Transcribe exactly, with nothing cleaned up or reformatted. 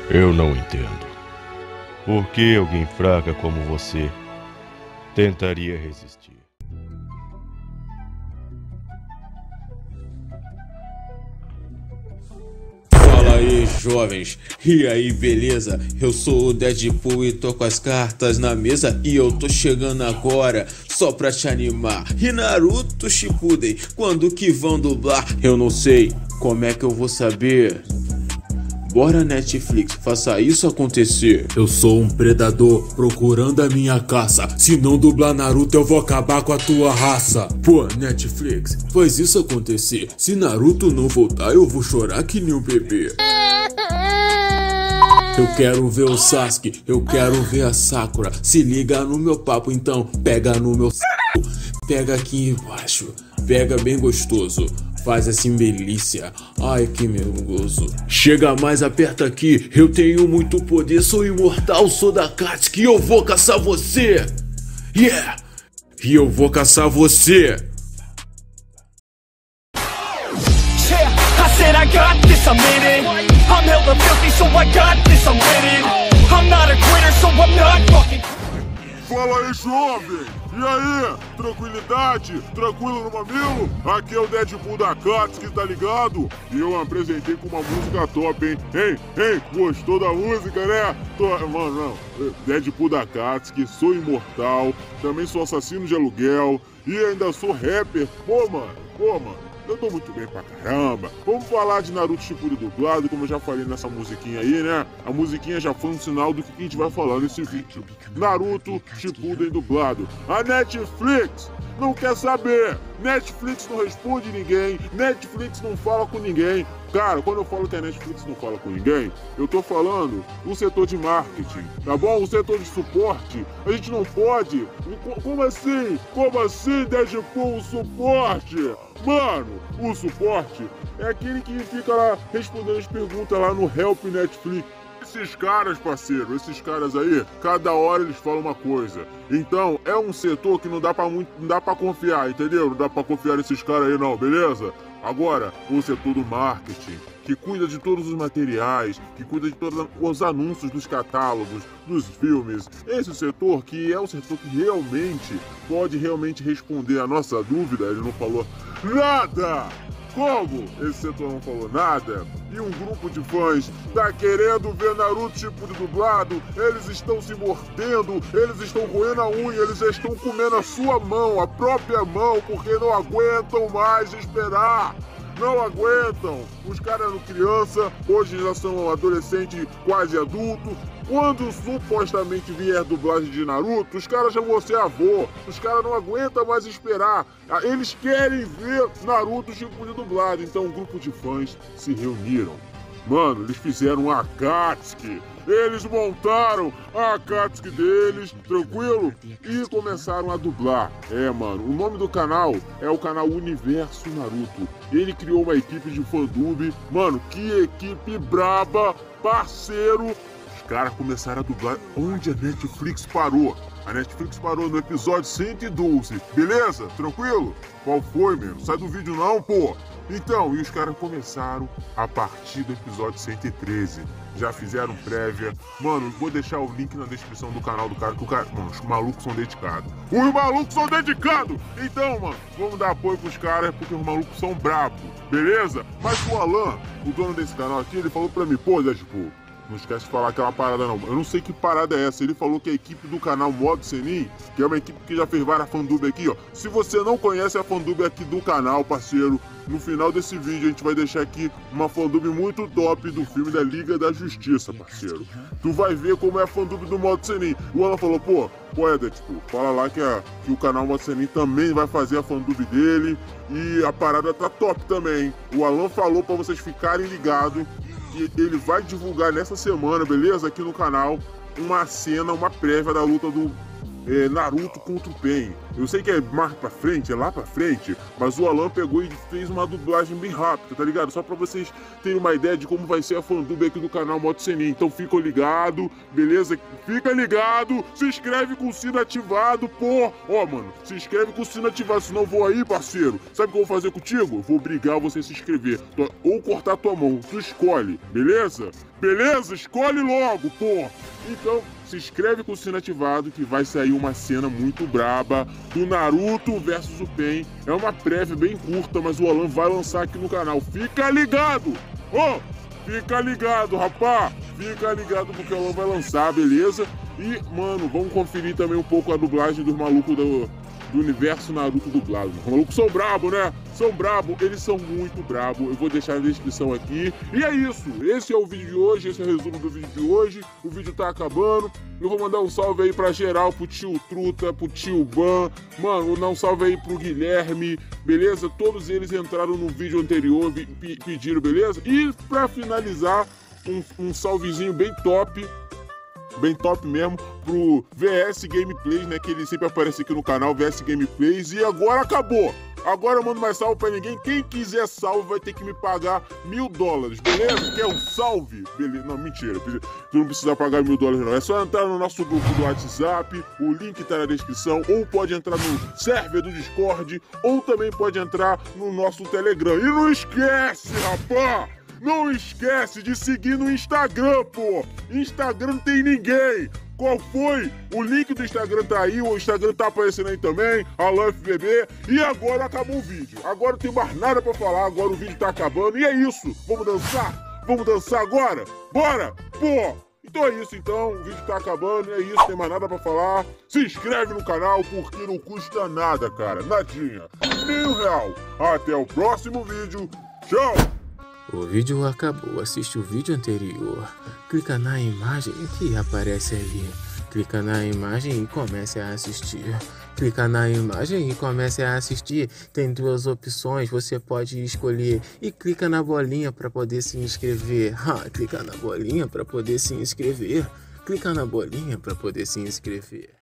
Eu não entendo. Por que alguém fraca como você tentaria resistir? Fala aí, jovens, e aí, beleza? Eu sou o Deadpool e tô com as cartas na mesa e eu tô chegando agora só pra te animar. E Naruto Shippuden, quando que vão dublar? Eu não sei, como é que eu vou saber? Bora Netflix, faça isso acontecer. Eu sou um predador procurando a minha caça. Se não dublar Naruto eu vou acabar com a tua raça. Pô, Netflix, faz isso acontecer. Se Naruto não voltar eu vou chorar que nem um bebê. Eu quero ver o Sasuke, eu quero ver a Sakura. Se liga no meu papo então, pega no meu c... Pega aqui embaixo, pega bem gostoso. Faz assim delícia, ai que mergoso. Chega mais, aperta aqui, eu tenho muito poder. Sou imortal, sou da Akatsuki e eu vou caçar você. Yeah, e eu vou caçar você. Yeah, I said I got this, I'm in it. I'm hella filthy, so I got this, I'm winning. I'm not a quitter, so I'm not fucking. Fala aí, jovem! E aí? Tranquilidade? Tranquilo no mamilo? Aqui é o Deadpool da Akatsuki, tá ligado? E eu apresentei com uma música top, hein? Hein? Hein? Gostou da música, né? Tô... Mano, não. Deadpool da Akatsuki, sou imortal, também sou assassino de aluguel e ainda sou rapper. Pô, mano, pô, mano. Eu tô muito bem pra caramba. Vamos falar de Naruto Shippuden dublado, como eu já falei nessa musiquinha aí, né? A musiquinha já foi um sinal do que a gente vai falar nesse vídeo. Naruto Shippuden dublado. A Netflix não quer saber. Netflix não responde ninguém. Netflix não fala com ninguém. Cara, quando eu falo que a Netflix não fala com ninguém, eu tô falando o setor de marketing, tá bom? O setor de suporte, a gente não pode. Como assim? Como assim, Deadpool, o suporte? Mano, o suporte é aquele que fica lá respondendo as perguntas lá no Help Netflix. Esses caras, parceiro, esses caras aí, cada hora eles falam uma coisa. Então, é um setor que não dá pra, muito, não dá pra confiar, entendeu? Não dá pra confiar nesses caras aí não, beleza? Agora, o setor do marketing, que cuida de todos os materiais, que cuida de todos os anúncios dos catálogos, dos filmes. Esse setor que é o setor que realmente pode realmente responder a nossa dúvida, ele não falou nada! Como esse setor não falou nada e um grupo de fãs tá querendo ver Naruto Shippuden dublado, eles estão se mordendo, eles estão roendo a unha, eles já estão comendo a sua mão, a própria mão, porque não aguentam mais esperar. Não aguentam. Os caras eram criança, hoje já são adolescente, quase adulto. Quando supostamente vier dublagem de Naruto, os caras já vão ser avô. Os caras não aguentam mais esperar. Eles querem ver Naruto Shippuden dublado. Então um grupo de fãs se reuniram. Mano, eles fizeram a Akatsuki. Eles montaram a Akatsuki deles, tranquilo? E começaram a dublar. É, mano, o nome do canal é o canal Universo Naruto. Ele criou uma equipe de fandub. Mano, que equipe braba, parceiro. Os caras começaram a dublar onde a Netflix parou. A Netflix parou no episódio cento e doze, beleza? Tranquilo? Qual foi, meu? Sai do vídeo não, pô! Então, e os caras começaram a partir do episódio cento e treze. Já fizeram prévia. Mano, vou deixar o link na descrição do canal do cara, que o cara... Mano, os malucos são dedicados. Os malucos são dedicados! Então, mano, vamos dar apoio pros caras, porque os malucos são bravos, beleza? Mas o Alan, o dono desse canal aqui, ele falou pra mim, pô, Deadpool, não esquece de falar aquela parada não. Eu não sei que parada é essa. Ele falou que a equipe do canal Modo Senin, que é uma equipe que já fez várias fandub aqui, ó. Se você não conhece a fandub aqui do canal, parceiro, no final desse vídeo a gente vai deixar aqui uma fandub muito top do filme da Liga da Justiça, parceiro. Tu vai ver como é a fandub do Modo Senin. O Alan falou, pô, pô, é, tipo, fala lá que, a, que o canal Modo Senin também vai fazer a fandub dele. E a parada tá top também. O Alan falou pra vocês ficarem ligados que ele vai divulgar nessa semana, beleza? Aqui no canal, uma cena, uma prévia da luta do é, Naruto contra o Pain. Eu sei que é mais pra frente, é lá pra frente, mas o Alan pegou e fez uma dublagem bem rápida, tá ligado? Só pra vocês terem uma ideia de como vai ser a fandub aqui do canal Moto Senin. Então fica ligado, beleza? Fica ligado, se inscreve com o sino ativado, pô! Ó, mano, se inscreve com o sino ativado, senão eu vou aí, parceiro. Sabe o que eu vou fazer contigo? Eu vou obrigar você a se inscrever. Ou cortar tua mão, tu escolhe, beleza? Beleza? Escolhe logo, pô! Então, se inscreve com o sino ativado que vai sair uma cena muito braba do Naruto versus o Pain. É uma prévia bem curta, mas o Alan vai lançar aqui no canal. Fica ligado! Ó! Oh, fica ligado, rapá! Fica ligado porque o Alan vai lançar, beleza? E, mano, vamos conferir também um pouco a dublagem dos malucos do, do universo Naruto dublado. Os malucos são brabo, né? São brabo, eles são muito brabo. Eu vou deixar na descrição aqui. E é isso, esse é o vídeo de hoje, esse é o resumo do vídeo de hoje. O vídeo tá acabando. Eu vou mandar um salve aí pra geral, pro tio Truta, pro tio Ban. Mano, vou dar um salve aí pro Guilherme, beleza? Todos eles entraram no vídeo anterior, pediram, beleza? E pra finalizar, um, um salvezinho bem top. Bem top mesmo, pro V S Gameplays, né, que ele sempre aparece aqui no canal, V S Gameplays, e agora acabou! Agora eu mando mais salve pra ninguém, quem quiser salve vai ter que me pagar mil dólares, beleza? Quer um salve? Beleza, não, mentira, tu não precisa pagar mil dólares não, é só entrar no nosso grupo do WhatsApp, o link tá na descrição, ou pode entrar no server do Discord, ou também pode entrar no nosso Telegram, e não esquece, rapá! Não esquece de seguir no Instagram, pô! Instagram não tem ninguém! Qual foi? O link do Instagram tá aí, o Instagram tá aparecendo aí também, Alan F B B. E agora acabou o vídeo. Agora não tem mais nada pra falar, agora o vídeo tá acabando. E é isso! Vamos dançar? Vamos dançar agora? Bora! Pô! Então é isso então, o vídeo tá acabando, é isso, não tem mais nada pra falar. Se inscreve no canal porque não custa nada, cara, nadinha. Nem um real. Até o próximo vídeo. Tchau! O vídeo acabou, assiste o vídeo anterior. Clica na imagem que aparece aí. Clica na imagem e comece a assistir. Clica na imagem e comece a assistir. Tem duas opções, você pode escolher. E clica na bolinha para poder se inscrever. Ah, clica na bolinha para poder se inscrever. Clica na bolinha para poder se inscrever.